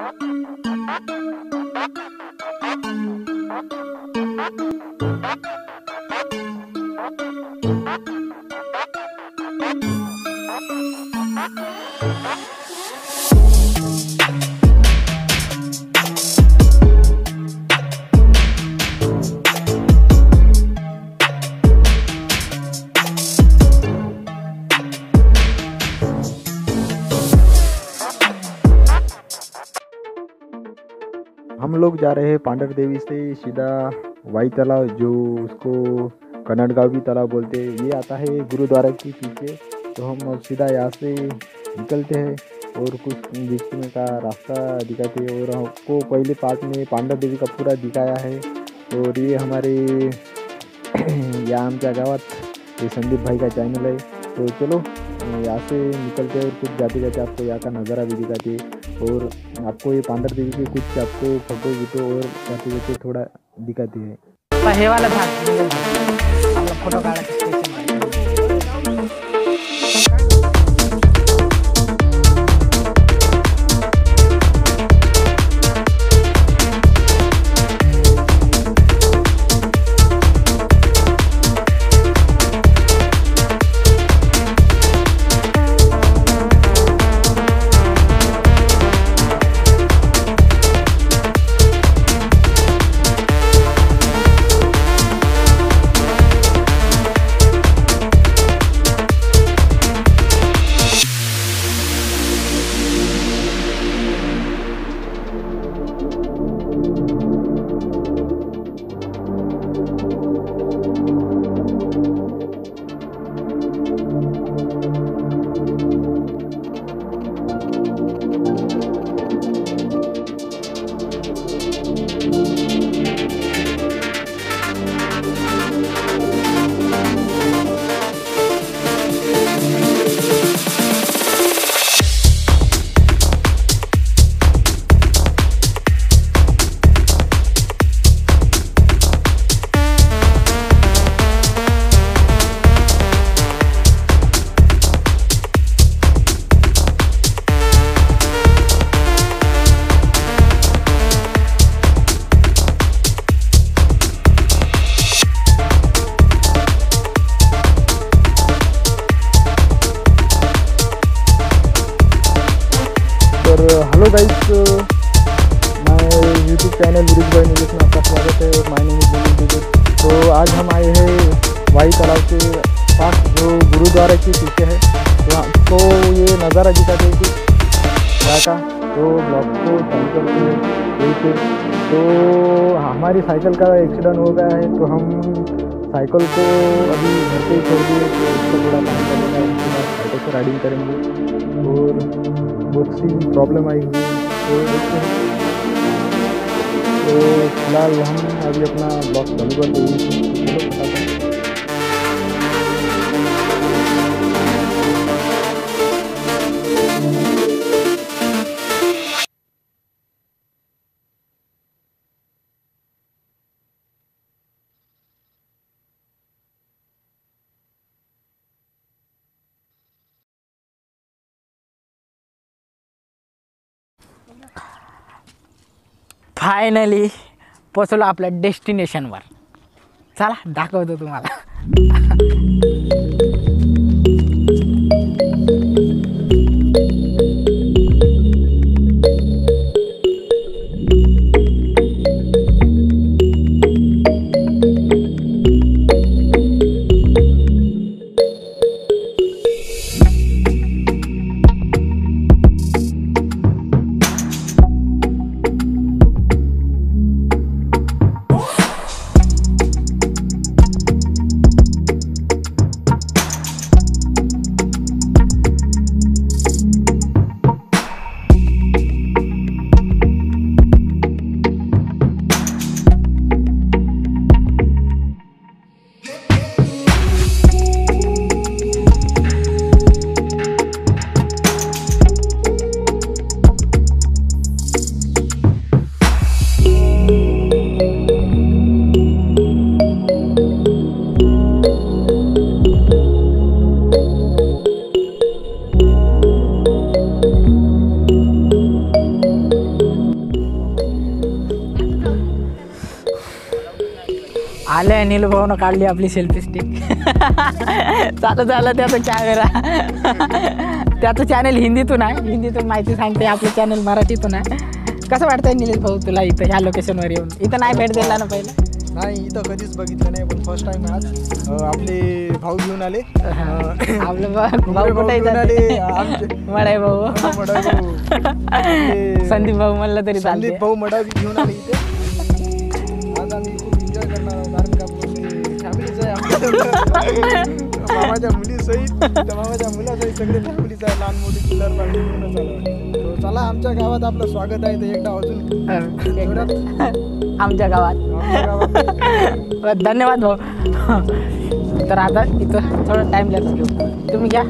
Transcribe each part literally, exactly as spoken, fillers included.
हम लोग जा रहे हैं पांडर देवी से सीधा वाई तालाब, जो उसको कन्नड़ गाँव भी तालाब बोलते हैं, ये आता है गुरुद्वारा के पीछे। तो हम अब सीधा यहाँ से निकलते हैं और कुछ बीच में का रास्ता दिखाते हैं। और हमको पहले पार्ट में पांडर देवी का पूरा दिखाया है। और ये हमारे यहाँ आमच्या गावात ये संदीप भाई का चैनल है। तो चलो यहाँ से निकलते हैं और कुछ जाते जाते आपको यहाँ का नज़ारा भी दिखाते हैं और आपको ये पांडर देवी के कुछ आपको फोटो वीटो और जाते जाते थोड़ा दिखाते हैं। हे वाला भाग फोटो काढा हेलो गाइस, मैं यूट्यूब चैनल निलेश भाई निलेश में आपका स्वागत है और माय नेम इज निलेश। तो आज हम आए हैं वाई तालाब के पास, जो गुरुद्वारा के पीछे है। तो आपको ये नज़ारा दिखाते हैं कुछ यहाँ का। तो ब्लॉग को चालू करते हैं यहीं पे। तो हमारी साइकिल का एक्सीडेंट हो गया है, तो हम साइकिल को अभी घर पे ही छोड़ दिए। तो उसका थोड़ा काम करने का, उसके बाद साइकिल से राइडिंग करेंगे। और बहुत सी प्रॉब्लम आई हुई है। तो तो फिलहाल हम अभी अपना ब्लॉग चालू कर देंगे। फायनली पोचलो आपल्या डेस्टिनेशनवर। चला दाखवतो तुम्हाला। आले नील भाऊनं काढली आपली सेल्फी स्टिक. चालू झालं त्याचं कॅमेरा. त्याचं चॅनल हिंदीतून आहे, हिंदीतून माहिती सांगते, आपलं चॅनल मराठीतून आहे. कसं वाटतंय निलेश भाऊ तुला इथं ह्या लोकेशनवर येऊन? इथं नाही भेट दिला ना पहिलं? नाही, इथं कधीच बघितलं नाही, पण फर्स्ट टाइम आज अं, आपले भाऊ घेऊन आले. अं, आपलं भाऊ कुंभरे भाऊ कुठे घेऊन आले आमचे मडाई भाऊ, मडावी भाऊ. आपले संदीप भाऊ म्हणलं तरी चालते. संदीप भाऊ मडावी घेऊन आले इथे. आज आम्ही खूप एन्जॉय करणार आहोत, कारण का फॅमिलीच आहे आमच्या. मामाच्या मुलीसहित, त्या मामाच्या मुलासहित सगळे फॅमिलीच आहे, लहान मोठी चिल्लर पार्टी घेऊन चालू. तो चला, आमच्या गावात आपलं स्वागत आहे. तर एकदा अजून एवढ्यात आमच्या गावात. आमच्या गावात धन्यवाद भाऊ. तर आता इथं थोडं टाइम लॅप्स घेऊ, तुम्ही घ्या.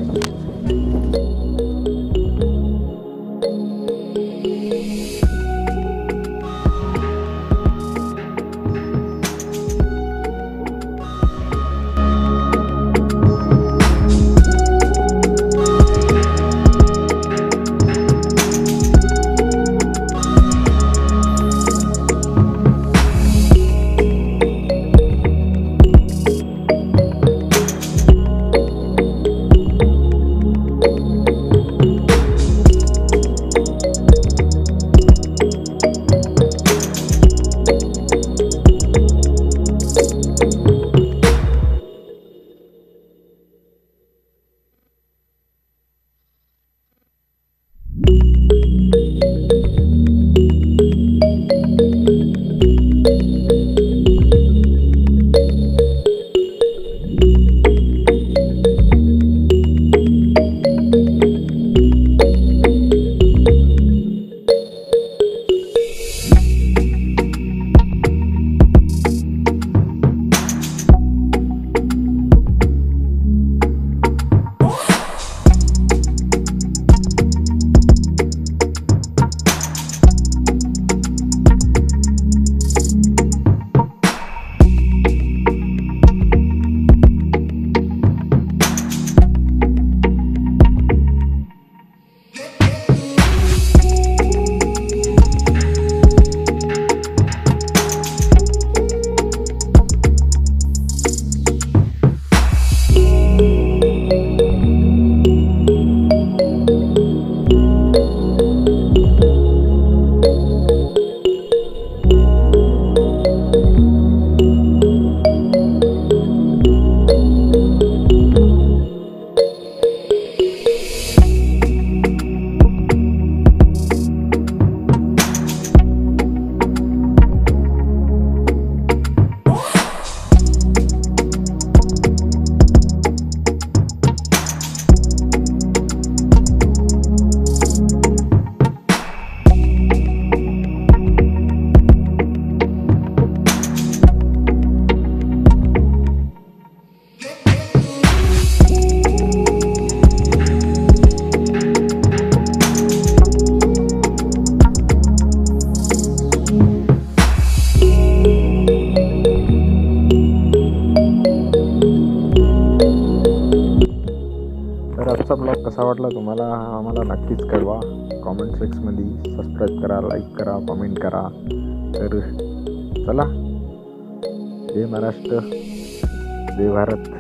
आजचा ब्लॉग कसा वाटला तुम्हाला आम्हाला नक्कीच कळवा. कॉमेंट सेक्शनमध्ये सबस्क्राईब करा, लाईक करा, कॉमेंट करा. तर चला, जय महाराष्ट्र, जय भारत.